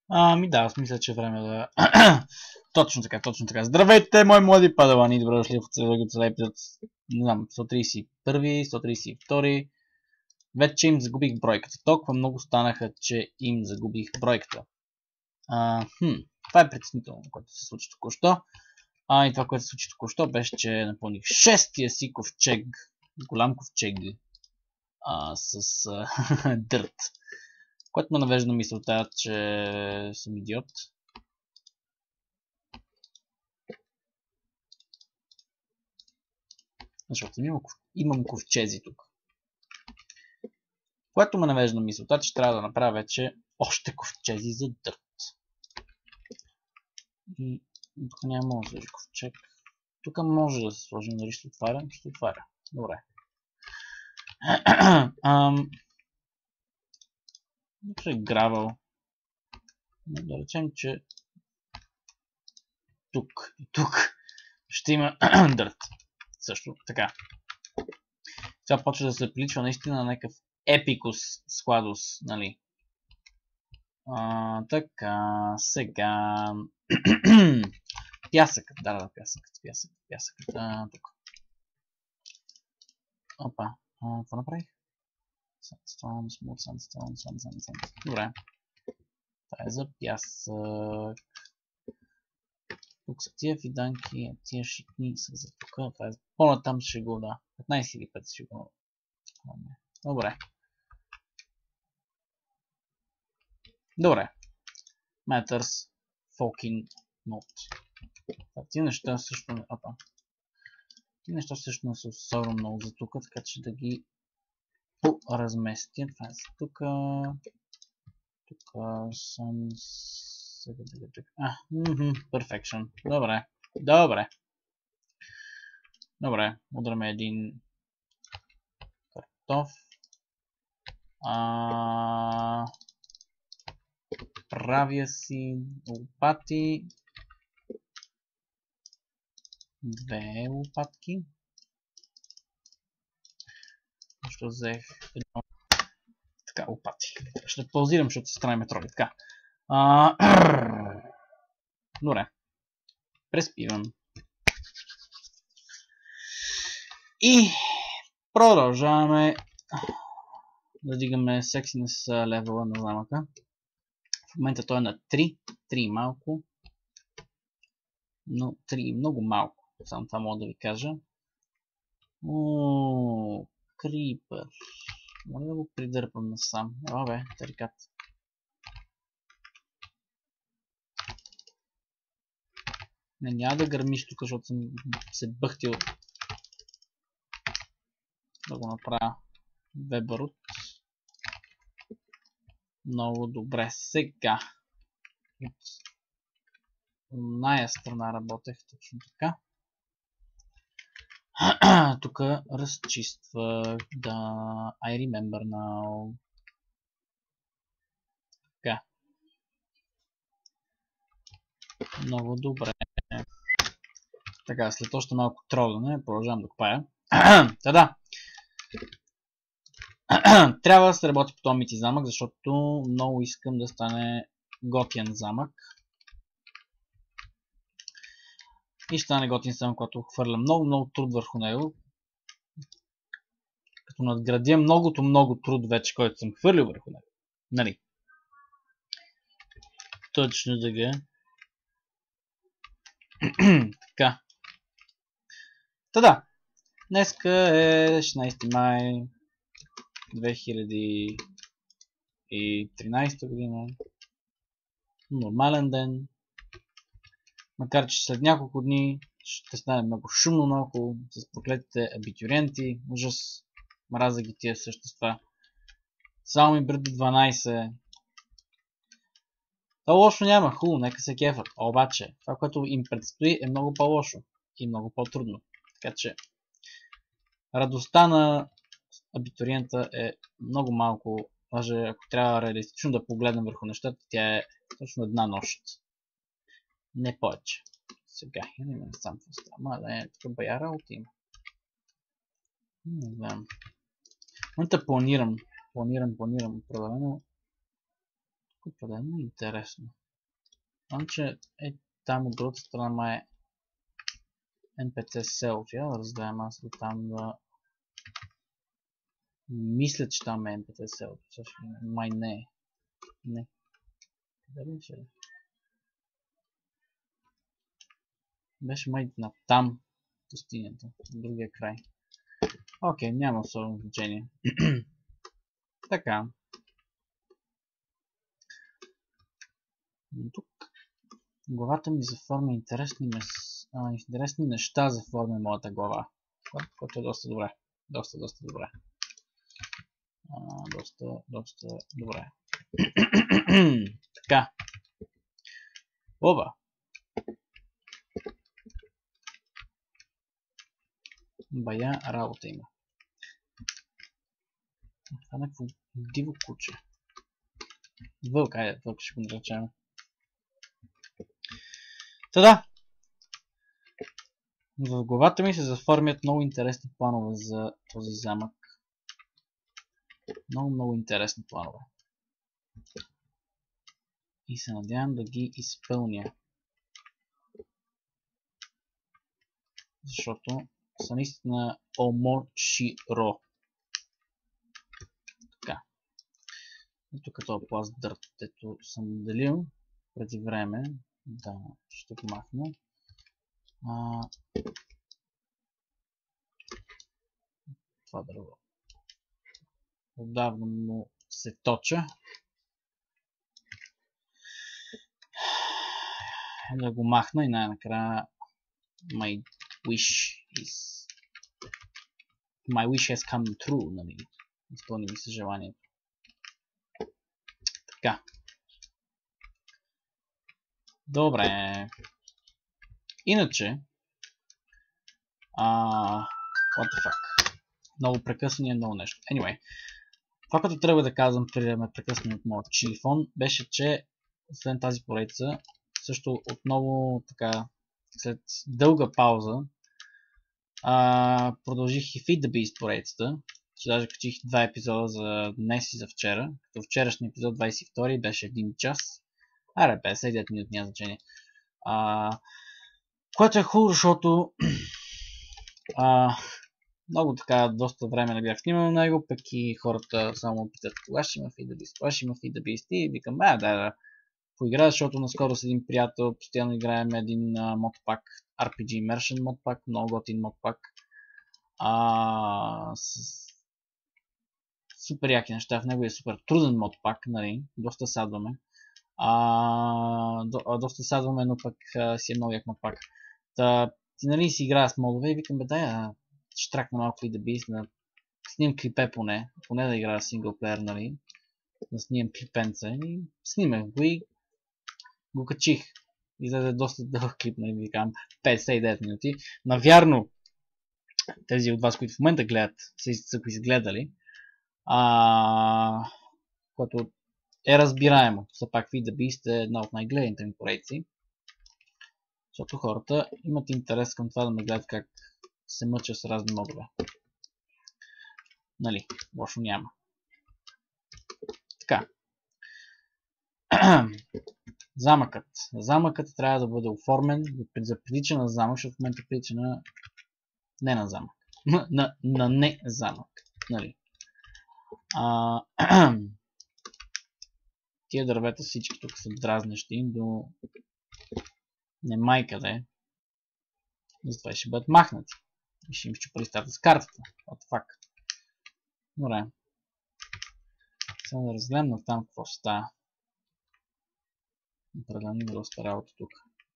Ами да, аз мисля, че е време да... Точно така, точно така. Здравейте, мои млади падавани, добре дошли в целия епизод, не знам, 131, 132. Вече им загубих бройката. Толкова много станаха, че им загубих бройката. Това е притеснително, което се случи току-що. И това, което се случи току-що, беше, че напълних шестия си ковчег, голям ковчег, с дърт. Което ме навежда на мисълта, че съм идиот. Защото имам ковчези тук. Което ме навежда на мисълта, че трябва да направя вече още ковчези за дърт. И тук няма да сложи ковчег. Тук може да се сложи, нали ще отваря? Ще отваря. Добре. Ще е гравъл. Да речем, че тук и тук ще има дърт. Също така. Това почва да се приличва наистина на някакъв епикус складус, нали? Така, сега... Пясъкът, да, пясъкът. Тук. Опа, какво направих? Sandstone. Добре. Това е за пясък. Тук са тия фиданки, тия шикни са за тук. Това е по-натам ще го, да. 15 или 5 ще го. Добре. Добре. Matters fucking not. Тия неща също не... Тия неща също не са особено много за тук, така че да ги поразместя. Това е за тук. Тук съм... Perfection. Добре. Удраме един картоф. Правя си лопати. 2 лопатки. Защо взех едно... Така, лопати. Ще паузирам, защото се страни метроли. Така. Добре. Преспивам. И продължаваме да дигаме сексинес левела на замъка. В момента той е на 3. 3 малко. Но 3 много малко. Само това мога да ви кажа. Крипър. Мога да го придърпам насам. Бе, тарикат. Няма да гърмиш тук, защото съм се бъхтил да го направя вебърот. Много добре. Сега. От ная страна работех точно така. Тук разчиствах да... I remember now. Така. Много добре. Така, след още малко тролане, продължавам да копая. Да. Трябва да се работи по този мити замък, защото много искам да стане готин замък. И ще стане готин замък, когато хвърля много труд върху него. Като надградя много труд вече, който съм хвърлил върху него. Нали? Точно така. Така. Да. Днеска е 16 май 2013 година. Нормален ден. Макар че след няколко дни ще стане много шумно наоколо с проклетите абитуриенти. Ужас. Мразя ги тия същества. Само ми броят до 12. Това лошо няма. Хубаво, нека се кефат. Обаче, това, което им предстои е много по-лошо и много по-трудно. Така че радостта на абитуриента е много малко. Даже ако трябва реалистично да погледнем върху нещата, тя е точно една нощ. Не повече. Сега, я не ме сам това става. Да е, тук бая работа има. Не знам. В момента планирам определено Определено интересно. Знам, че там от другата страна е NPC Self. Я да разгледам аз до там да... Мисля, че там е NPC Self. Май не е. Не. Дали ще е? Беше май на там пустинята. В другия край. Окей, няма особено значение. Така. Тук главата ми заформя интересни неща заформя моята глава. Което е доста добре. Доста добре. Доста добре. Така. Оба. Бая работа има. Това е някакво диво куче. Вълк, айде, вълк ще го наречем. Та, в главата ми се заформят много интересни планове за този замък. Много интересни планове. И се надявам да ги изпълня. Защото са наистина омоширо. Така. Ето като пласт дърт, ето съм делил преди време. Да, ще го махна. Това дърво. Отдавна му се точа. Да го махна и най-накрая my wish has come true, нали? Изпълни ми се желанието. Така. Добре. Иначе what the fuck. Много прекъсване, много нещо. Anyway. Това, като трябва да казвам преди да ме прекъсне от моят телефон, беше, че след тази поредица, също отново така, след дълга пауза, продължих и Feed the Beast поредицата, че даже качих 2 епизода за днес и за вчера, като вчерашния епизод 22 беше 1 час, 59 минути, няма значение. Което е хубаво, защото много така, доста време не бях снимал на него, пък и хората само питат кога ще има Feed the Beast, кога ще има Feed the Beast и викам, да поиграя, защото наскоро с един приятел постоянно играем един модпак, RPG Immersion модпак, много готин модпак. Супер яки неща в него, е супер труден модпак, нали, доста садваме. Доста садваме, но пък си е много як модпак. Ти нали си играя с модове и викам, ще тракна малко Feed the Beast, да снимам клипе поне да играя синглплеер, нали, да снимам клипенца и снимах го и го качих. Излезе доста дълъг клип, нали, викам 59 минути. Навярно, тези от вас, които в момента гледат, са го изгледали, което е разбираемо. Все пак Feed the Beast е една от най-гледаните ми поредици. Защото хората имат интерес към това да ме гледат как се мъча с разни модове. Нали, лошо няма. Така. Замъкът. Замъкът трябва да бъде оформен за прилича на замък, защото в момента прилича на не на замък. на не замък. Нали. Тия дървета всички тук са дразнещи до не май къде. Затова ще бъдат махнати. И ще им щупа листата с картата. What the fuck. Добре. Сега да разгледам там какво става. Определено доста работа тук.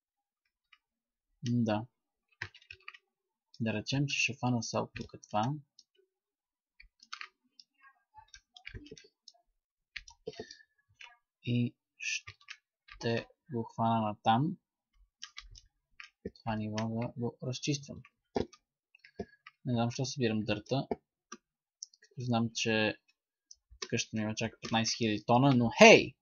Да. Да речем, че ще фана са от тук това. И ще го хвана на там. Това ниво да го разчиствам. Не знам, защо събирам дърта. Като знам, че къщата ми има чака 15 000 тона, но хей!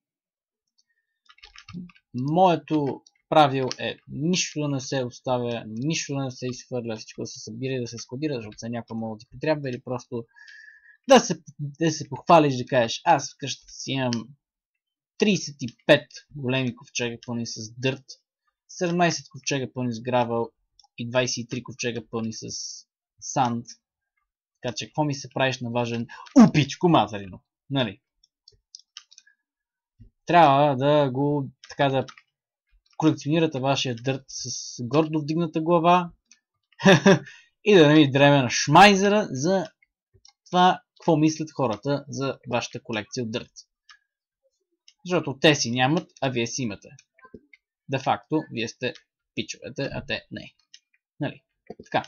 Моето правило е нищо да не се оставя, нищо да не се изхвърля, всичко да се събира и да се складира, защото за някой мога да ти потрябва или просто да се похвалиш, да кажеш, аз в къщата си имам 35 големи ковчега пълни с дърт, 17 ковчега пълни с гравел и 23 ковчега пълни с санд. Така че, какво ми се правиш на важен упичко материно? Нали? Трябва да го така да колекционирате вашия дърт с гордо вдигната глава и да не ви дреме на шмайзера за това, какво мислят хората за вашата колекция от дърт. Защото те си нямат, а вие си имате. Де факто, вие сте пичовете, а те не. Нали? Така.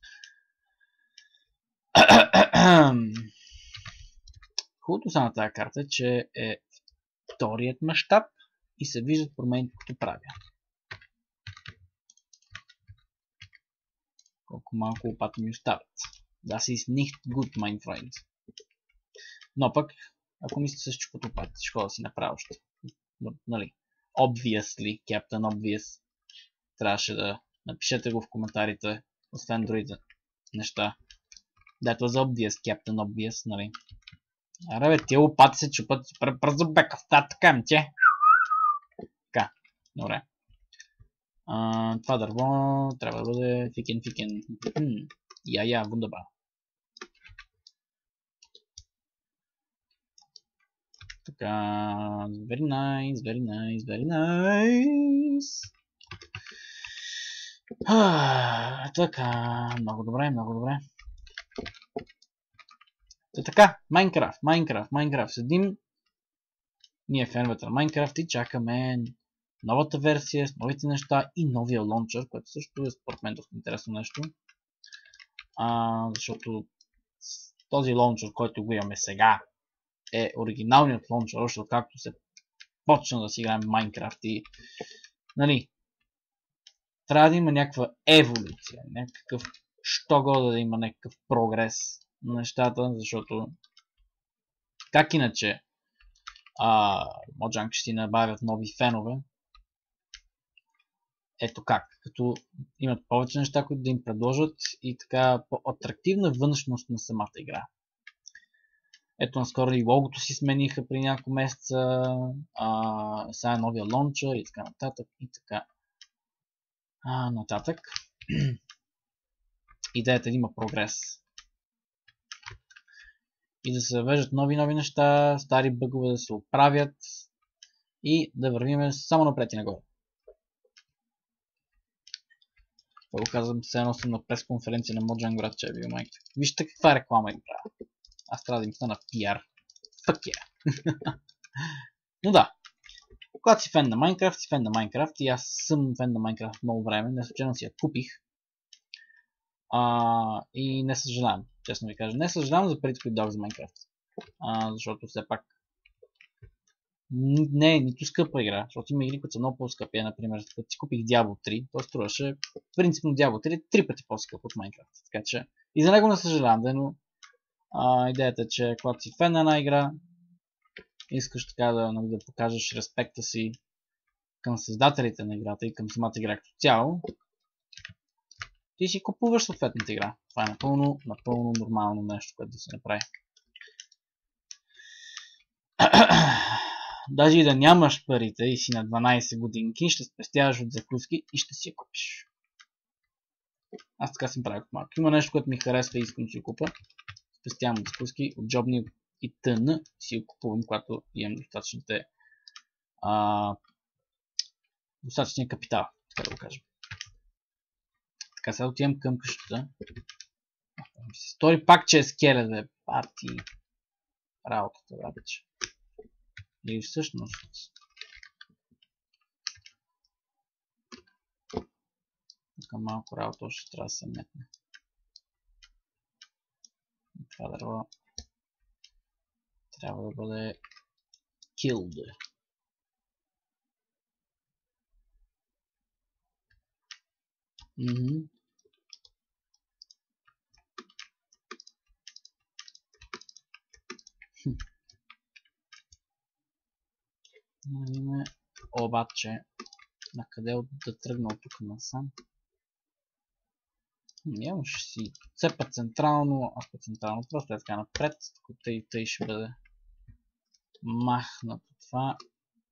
Хубавото са на тази карта, че е вторият мащаб и се виждат промените, които правя. Колко малко лопата ми остават. Das ist nicht gut, mein Freund. Но пък, ако ми се счупат лопати, ще да си направя още. Нали? Obviously, Captain Obvious. Трябваше да напишете го в коментарите, освен другите неща. That was obvious, Captain Obvious, нали? Аре бе, тия лопати се чупат супер бързо, бе, кафта, така ми че. Така, добре. Това дърво трябва да бъде фикен. Я, вундаба. Така, very nice. Така, много добре. Така, Майнкрафт. Седим. Ние феновете на Майнкрафт и чакаме новата версия с новите неща и новия лончър, което също е според мен доста интересно нещо. Защото този лончър, който го имаме сега, е оригиналният лончър, още откакто се почна да си играем Майнкрафт и нали, трябва да има някаква еволюция, някакъв що-года да има някакъв прогрес на нещата, защото как иначе Mojang ще си набавят нови фенове. Ето как, като имат повече неща, които да им предложат и така по-атрактивна външност на самата игра. Ето наскоро и логото си смениха при няколко месеца, сега е новия лончър и така нататък. Идеята е да има прогрес. И да се въвеждат нови неща, стари бъгове да се оправят и да вървим само напред и нагоре. Това го казвам, все едно съм на пресконференция на Mojang, брат, че е бил майка. Вижте каква реклама им правя. Аз трябва да им стана PR. Fuck yeah. Но да. Когато си фен на Майнкрафт, си фен на Майнкрафт и аз съм фен на Майнкрафт много време. Неслучайно си я купих. И не съжалявам, честно ви кажа. Не съжалявам за парите, които дадох за Майнкрафт. Защото все пак не е нито скъпа игра, защото има игри, които са много по-скъпи. Например, като си купих Diablo 3, то струваше принципно Diablo 3 3 пъти по-скъп от Майнкрафт. Така че и за него не съжалявам, но идеята е, че когато си фен на една игра, искаш така да покажеш респекта си към създателите на играта и към самата игра като цяло, ти си купуваш съответната игра. Това е напълно нормално нещо, което да се направи. Даже и да нямаш парите и си на 12 годинки, ще спестяваш от закуски и ще си я купиш. Аз така съм правил малко. Има нещо, което ми харесва и искам да си купа. Спестявам от закуски, от джобни и тън. Си я купувам, когато имам достатъчния капитал, така да го кажем. Така, сега отивам към къщата. Стори пак, че е скелет, бе. Парти. Работата, брабече. Или всъщност. Тук малко работа още трябва да се метне. Това дърво трябва да бъде killed. Обаче, на къде да тръгна от тук насам? Нямаш си цепа централно, аз по централно, просто е така напред, тъй ще бъде махнато това.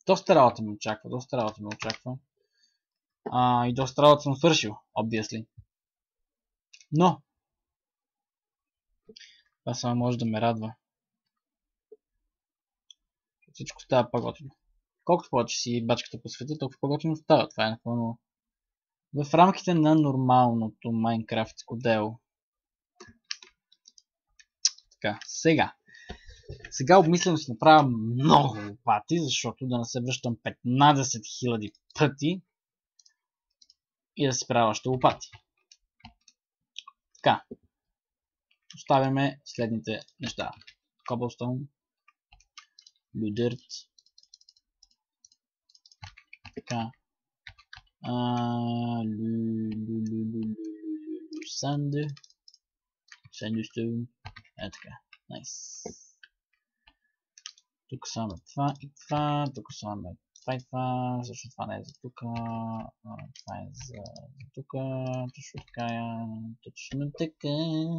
Доста работа ме очаква. И доста работа съм свършил, obviously. Но, това само може да ме радва. Всичко става по-готино. Колкото повече си бачката по света, толкова по-готино става. Това е напълно в рамките на нормалното майнкрафтско дело. Така, сега. Сега обмислям да си направя много лопати, защото да не се връщам 15 000 пъти и да си правя още лопати. Така. Оставяме следните неща. Cobblestone. Blue Dirt. Така. Sand. Sandstone. Така. Найс. Тук слагаме това и това. Тук слагаме това и това. Също това не е за тук. Това е за тук. Точно така. Точно така.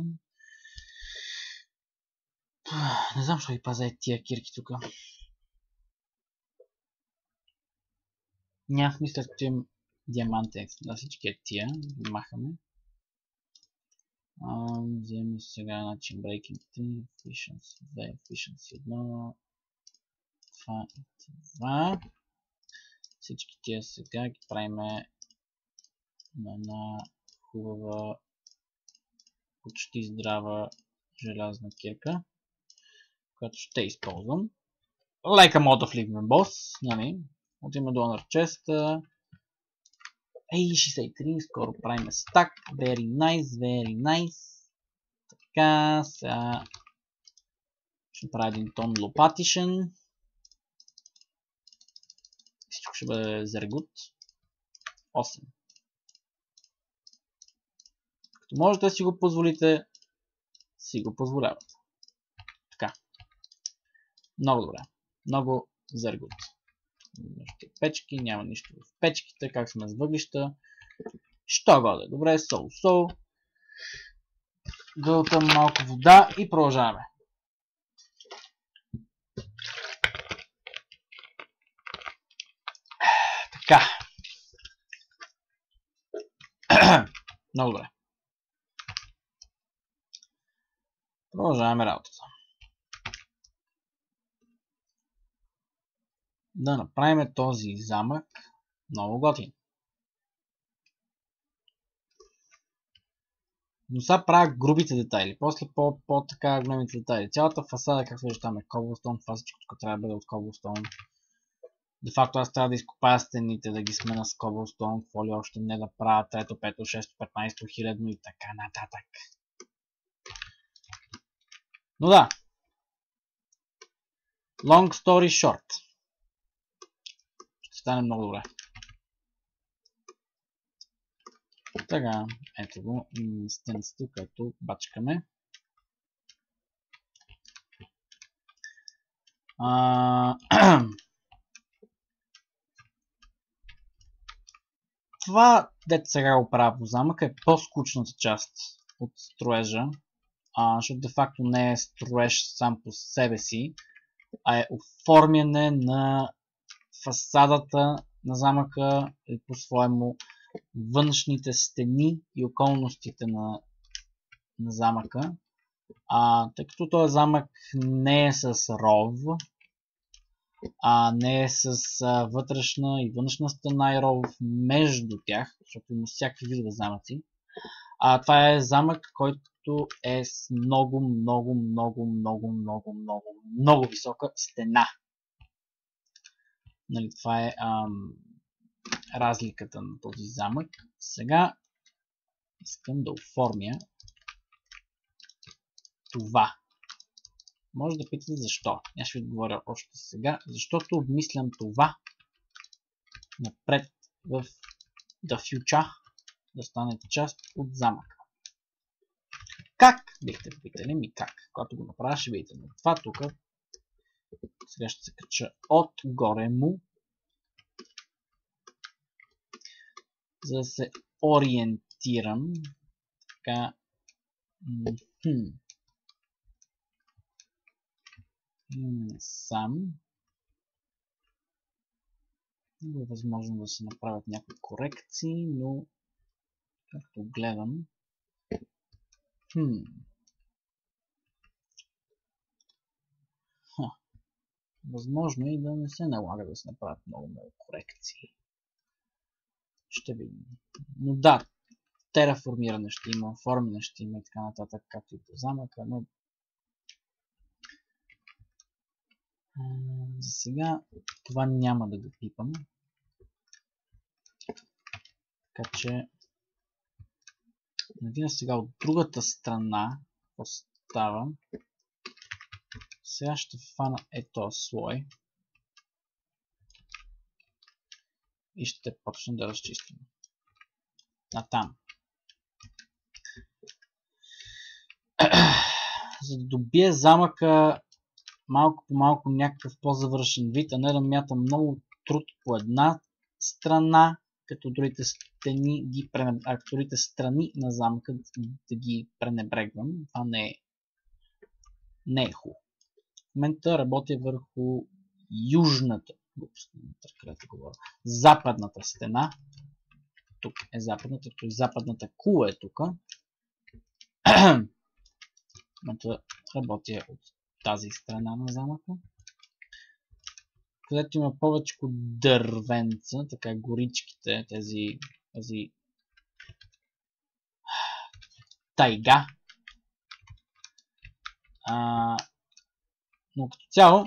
Не знам, защо ги пазя тия кирки тук. Няма смисъл, като имам диамантен на всички тия. Ги махаме. Вземем сега начин Breaking 3, Efficiency 2, Efficiency 1. Това и това. Всички тия сега ги правим на една хубава, почти здрава желязна кирка, която ще използвам. Like a mod of Living Boss, нали? Отиваме до Honor Chest. 63, скоро правим стак. Very nice, very nice. Така, сега ще правя един тон лопатишен. Всичко ще бъде зергут. 8. Като можете да си го позволите, си го позволявате. Така. Много добре. Много зергут. Печки, няма нищо в печките, как сме с въглища. Що годе? Добре, сол. Гълтам малко вода и продължаваме. Така. Много добре. Продължаваме работата. Да направим този замък много готин. Но сега правя грубите детайли, после по-така големите детайли. Цялата фасада, както виждаме, cobblestone, това всичко тук трябва да бъде от cobblestone. Де факто аз трябва да изкопая стените, да ги смена с cobblestone, какво ли още не да правя 3, 5, 6, 15 хилядно и така нататък. Но да. Long story short. Ще стане много добре. Така, ето го, стенцето, като бачкаме. Това, дето сега го правя по замъка, е по-скучната част от строежа, защото де факто не е строеж сам по себе си, а е оформяне на фасадата на замъка и по-своему външните стени и околностите на замъка. Тъй като този замък не е с ров, не е с вътрешна и външна стена и ров между тях, защото има всякакви видове замъци. Това е замък, който е с много висока стена. Нали, това е разликата на този замък. Сега искам да оформя това. Може да питате защо. Аз ще ви отговоря още сега. Защото обмислям това напред в The Future да стане част от замъка. Как? Бихте попитали ми как. Когато го направя, ще видите. Но това тук сега ще се кача отгоре му, за да се ориентирам. Така. Сам. Много е възможно да се направят някакви корекции, но както гледам... Възможно е и да не се налага да се направят много корекции. Ще видим. Но да, тераформиране ще има, оформяне ще има и така нататък, както и по замъка, но за сега това няма да го пипам. Така че надявам сега от другата страна какво става. Сега ще фана този слой и ще почна да разчистим. Там. За да добие замъка малко по малко някакъв по-завършен вид, а не да мятам много труд по една страна, като другите страни на замъка да ги пренебрегвам. Това не е хубаво. В момента работя върху южната, западната стена. Тук е западната, тук западната кула е тук. Работя от тази страна на замъка, където има повече дървенца, така горичките, тези тайга. Но като цяло,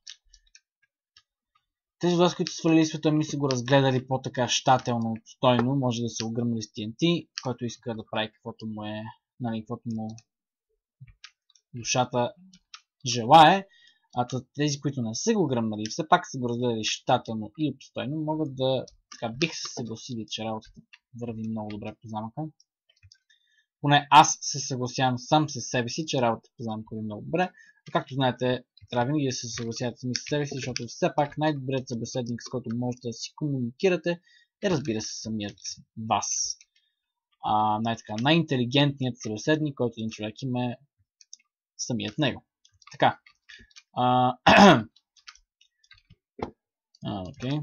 тези от вас, които са свалили света ми, са го разгледали по-така щателно, отстойно, може да се огръмли с TNT, който иска да прави каквото му е, каквото му душата желае, а тези, които не са го гръмнали, все пак са го разгледали щателно и обстойно, могат да, бих се съгласили, че работата върви много добре по замъка. Поне аз се съгласявам сам с себе си, че работата по замъка върви много добре. А както знаете, трябва винаги да се съгласявате сами с себе си, защото все пак най-добрият събеседник, с който можете да си комуникирате, е, разбира се, самият вас. Най-интелигентният събеседник, който един човек има, е самият него. Така. Окей.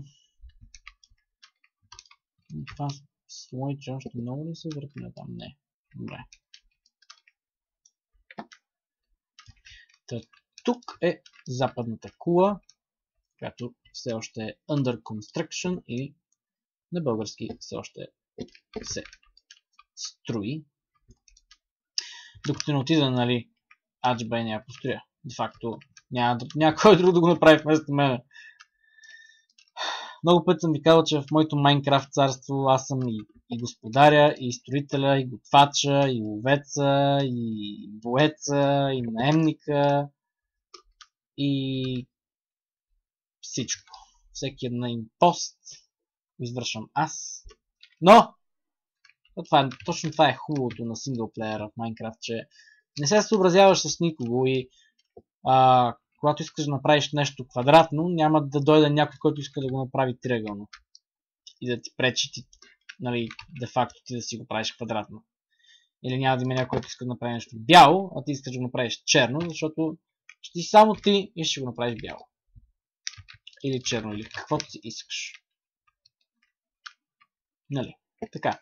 Това слойче още много ли се въртне там? Не. Добре. Тук е западната кула, която все още е under construction или на български все още се строи. Докато не отида, Аджибай не я построя. Де факто няма някой друг да го направи вместо мене. Много пъти съм ви казал, че в моето Майнкрафт царство аз съм и господаря, и строителя, и готвача, и ловеца, и боеца, и наемника, и всичко. Всеки един пост извършвам аз. Но точно това е хубавото на синглплеера в Майнкрафт, че не се съобразяваш с никого и когато искаш да направиш нещо квадратно, няма да дойде някой, който иска да го направи триъгълно. И да ти пречи де-факто ти да си го правиш квадратно. Или няма да има някой, който иска да направи нещо бяло, а ти искаш да го направиш черно, защото ще си само ти и ще го направиш бяло. Или черно, или каквото си искаш. Така.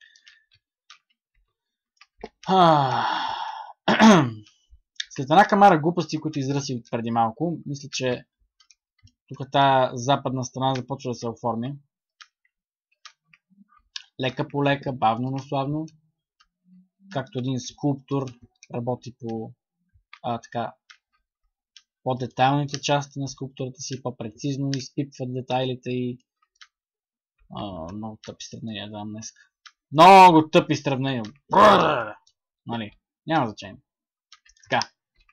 След една камара глупости, които изръсих преди малко, мисля, че тук тази западна страна започва да се оформи. Лека по лека, бавно, но славно. Както един скулптор работи по по-детайлните части на скулптурата си, по-прецизно изпипва детайлите и много тъпи сравнения давам днес. Много тъпи сравнения. Няма значение. Така.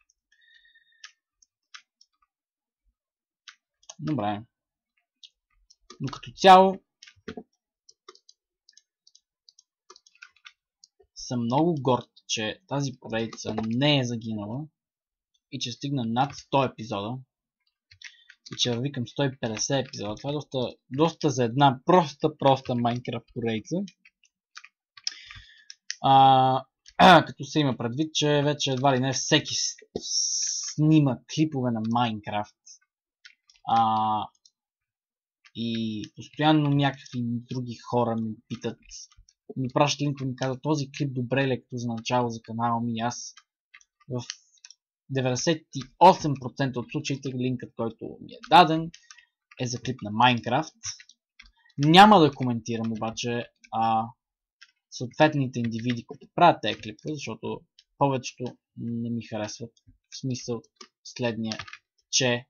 Добре. Но като цяло съм много горд, че тази поредица не е загинала и че стигна над 100 епизода и че върви към 150 епизода. Това е доста за една проста Майнкрафт поредица. Като се има предвид, че вече едва ли не всеки снима клипове на Майнкрафт. И постоянно някакви други хора ми питат, ми пращат линк и ми казват, този клип добре ли е като за начало за канала ми. Аз в 98% от случаите линкът, който ми е даден, е за клип на Minecraft. Няма да коментирам обаче съответните индивиди, които правят тези клипове, защото повечето не ми харесват. В смисъл следния, че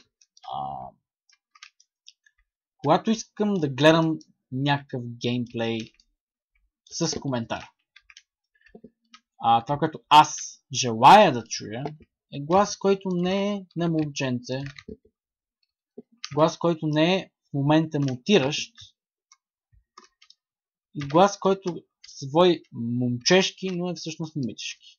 когато искам да гледам някакъв геймплей с коментар, това, което аз желая да чуя, е глас, който не е на момченце, глас, който не е в момента мутиращ, и глас, който се води момчешки, но е всъщност момичешки.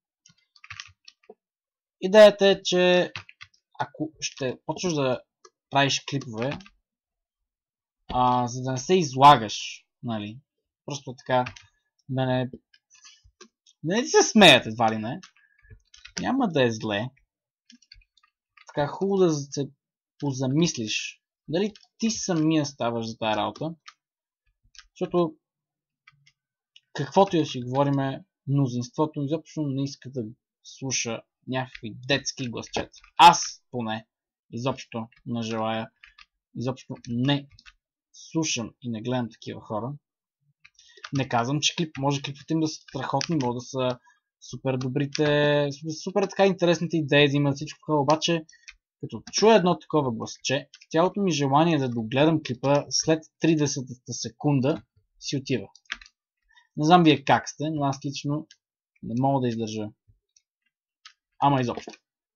Идеята е, че ако ще почнеш да правиш клипове, за да не се излагаш, нали, просто така, да не се смеят едва ли не, няма да е зле. Така хубаво да се позамислиш дали ти самия ставаш за тази работа, защото каквото и да си говориме, мнозинството изобщо не иска да слуша някакви детски гласчета. Аз поне изобщо не желая, изобщо не слушам и не гледам такива хора. Не казвам, че клипите им да са страхотни, могат да са супер добрите, супер така интересните идеи, да имат всичко такова, обаче като чуя едно такова гласче, цялото ми желание да догледам клипа след 30-та секунда си отива. Не знам вие как сте, но аз лично не мога да издържа. Ама изобщо.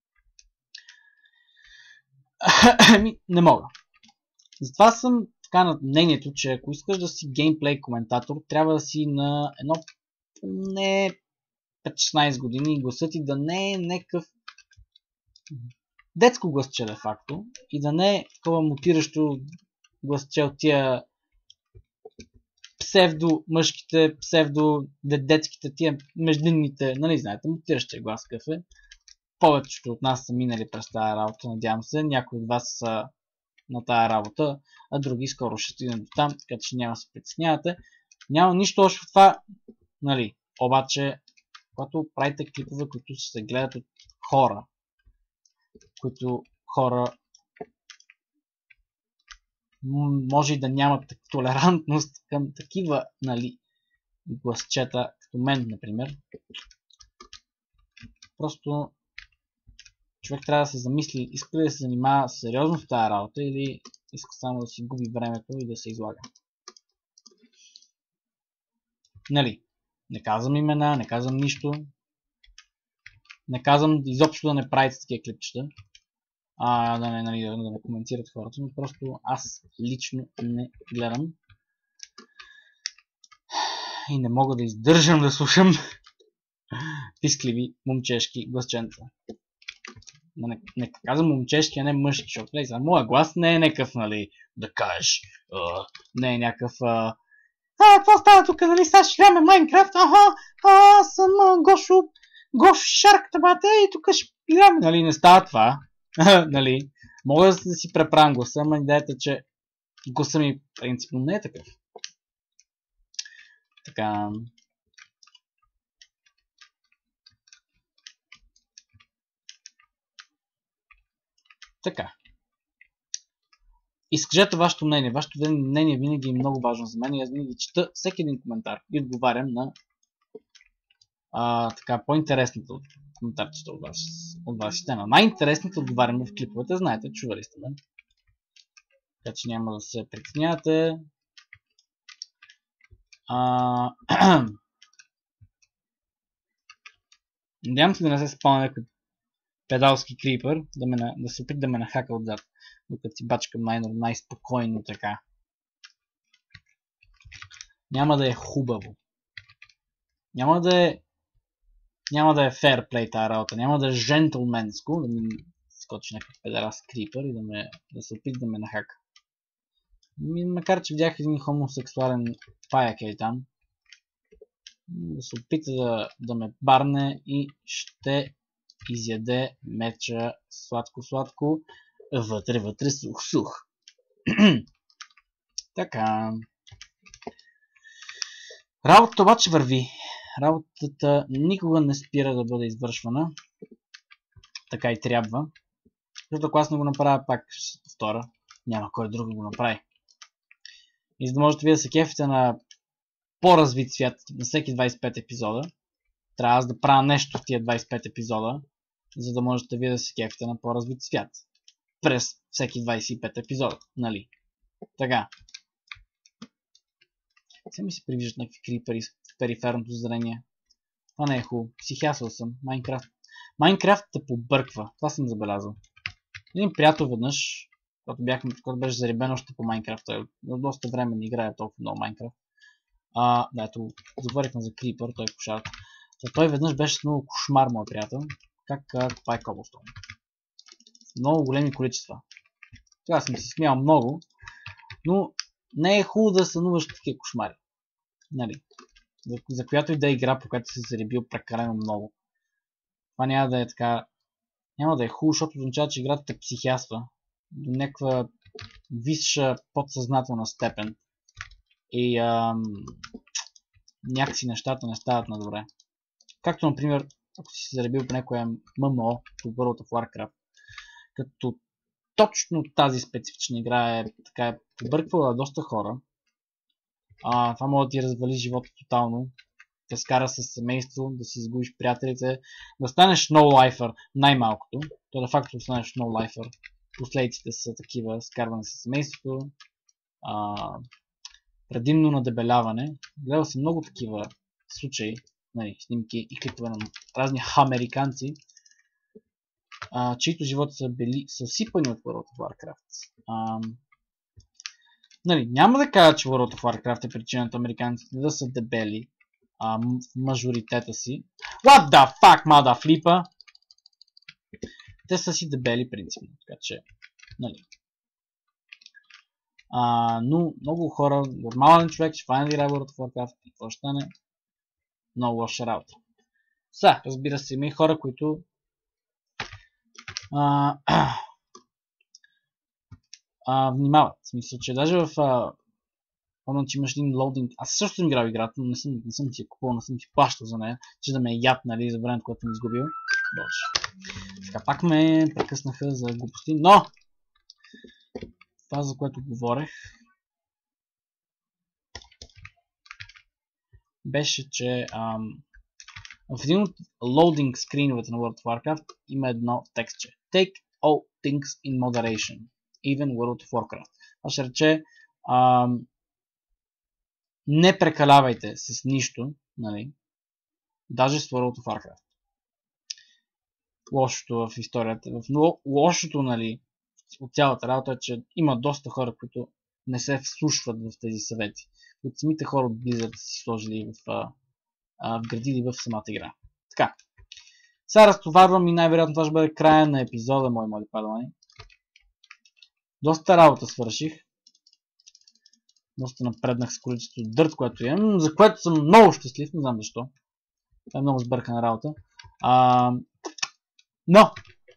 Не мога. Затова съм така на мнението, че ако искаш да си геймплей коментатор, трябва да си на едно не 15 години и гласът ти да не е някакъв детско гласче де факто и да не е такова мутиращо гласче от тия псевдо-мъжките, псевдо-детските, тия междинните, нали знаете, мутиращия глас какъв е. Повечето от нас са минали през тази работа, надявам се. Някои от вас са на тази работа, а други скоро ще стигнат до там, така че няма да се притеснявате. Няма нищо още в това, нали. Обаче, когато правите клипове, които се гледат от хора, които хора може и да нямат толерантност към такива, нали, гласчета, като мен, например. Просто човек трябва да се замисли, иска ли да се занимава сериозно с тази работа или иска само да си губи времето и да се излага. Нали, не казвам имена, не казвам нищо. Не казвам изобщо да не правите такива клипчета. Да не коментират хората, но просто аз лично не гледам. И не мога да издържам да слушам пискливи момчешки гласченца. Не казвам момчешки, а не мъжки, защото за моя глас не е някакъв, нали, да кажеш, не е някакъв, какво става тук, нали, сега ще играме Майнкрафт, аз съм Гош Шарк, табате, и тук ще играме, нали, не става това, нали, мога да си преправям гласа, но идеята е, че гласа ми принципно не е такъв. Така. Така. Изкажете вашето мнение. Вашето мнение винаги е много важно за мен и аз винаги чета всеки един коментар и отговарям на така по-интересните коментарчета от вас. На най-интересните отговарям в клиповете. Знаете, чували сте мен. Така че няма да се притеснявате. Надявам се да не се спълня някой педалски крипър, да се опит да ме нахака отзад, докато си бачкам най-спокойно така. Няма да е хубаво. Няма да е фейрплей тази работа. Няма да е джентълменско, да ми скочи някакъв педалски крипър и да се опит да ме нахака. Макар че видях един хомосексуален паяк е там, да се опита да ме барне и ще изяде меча сладко-сладко, вътре сух-сух. Така. Работата обаче върви. Работата никога не спира да бъде извършвана. Така и трябва. Защото ако аз не го направя, пак ще повторя. Няма кой друг да го направи. И за да можете вие да се кефите на по-развит свят на всеки 25 епизода, трябва аз да правя нещо в тия 25 епизода, за да можете вие да се кефите на по-развит свят. През всеки 25 епизода, нали? Така. Сега ми се привиждат някакви крипери с периферното зрение. Това не е хубаво. Психясал съм. Майнкрафт. Майнкрафт те побърква. Това съм забелязал. Един приятел веднъж, когато беше заребен още по Майнкрафт, той доста време не играе толкова много Майнкрафт. Да, ето, заговорихме за крипър, той кошар. Той веднъж беше с много кошмар, моят приятел. Как копае кобълстон. Много големи количества. Тогава съм се смял много, но не е хубаво да сънуваш такива кошмари. Нали? За която и да е игра, по която си заребил прекалено много. Това няма да е така. Няма да е хубаво, защото означава, че играта те психясва до някаква висша подсъзнателна степен. И някакси нещата не стават на добре. Както, например, ако си се заребил по някоя ММО, по World of Warcraft, като точно тази специфична игра е така побърквала доста хора. Това може да ти развали живота тотално, да скара с семейство, да си изгубиш приятелите, да станеш ноулайфър най-малкото. То де факто да станеш ноулайфър. Последиците са такива, скарване с семейството, предимно надебеляване. Гледал съм много такива случаи, нали, снимки и клипове на разни американци, чието животи са били съсипани от World of Warcraft. Нали, няма да кажа, че World of Warcraft е причината американците да са дебели в мажоритета си. What the fuck, мада флипа? Те са си дебели принципно, така че, нали. Но много хора, нормален човек, ще файна да играе World of Warcraft и какво ще стане? Много лоша работа. Разбира се, има и хора, които внимават. В смисъл, че даже в помня, че имаш един лоудинг. Аз също съм играл играта, но не съм си я купувал, не съм си плащал за нея, че да ме е яд, нали, за времето, което съм изгубил. Боже. Така, пак ме прекъснаха за глупости, но това, за което говорех, беше, че в един от лоудинг скриновете на World of Warcraft има едно текстче. Take all things in moderation. Even World of Warcraft. Това ще рече не прекалявайте с нищо, нали, даже с World of Warcraft. Лошото в историята, лошото, нали, от цялата работа е, че има доста хора, които не се вслушват в тези съвети. От самите хора от Blizzard си сложили вградили в самата игра. Така. Сега разтоварвам и най-вероятно това ще бъде края на епизода, мои падовани. Доста работа свърших. Доста напреднах с количеството дърт, което имам, за което съм много щастлив, не знам защо. Това е много сбъркана работа. Но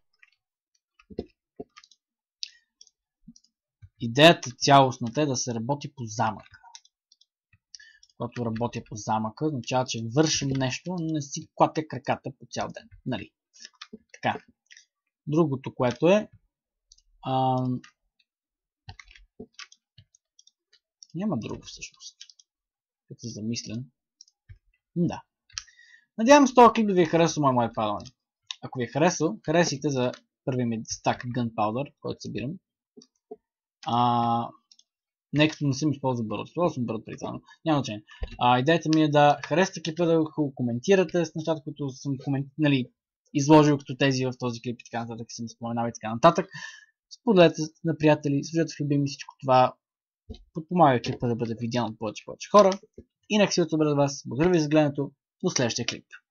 идеята цялостната е да се работи по замъка. Когато работя по замъка, означава, че вършим нещо, но не си клатя краката по цял ден. Нали? Така. Другото, което е няма друго всъщност. Като се замислен. Да. Надявам се този клип да ви е харесал, мои падовани. Ако ви е харесал, харесайте за първия ми стак Gunpowder, който събирам. Не като не съм използвал бърд. Това съм бърд прицелно. Няма значение. Идеята ми е да харесате клипа, да го коментирате с нещата, които съм изложил като тези в този клип и така нататък, съм споменал и така нататък. Споделете на приятели, служете в любими, всичко това подпомага клипа да бъде видян от повече хора. Инак си от вас. Благодаря ви за гледането. До следващия клип.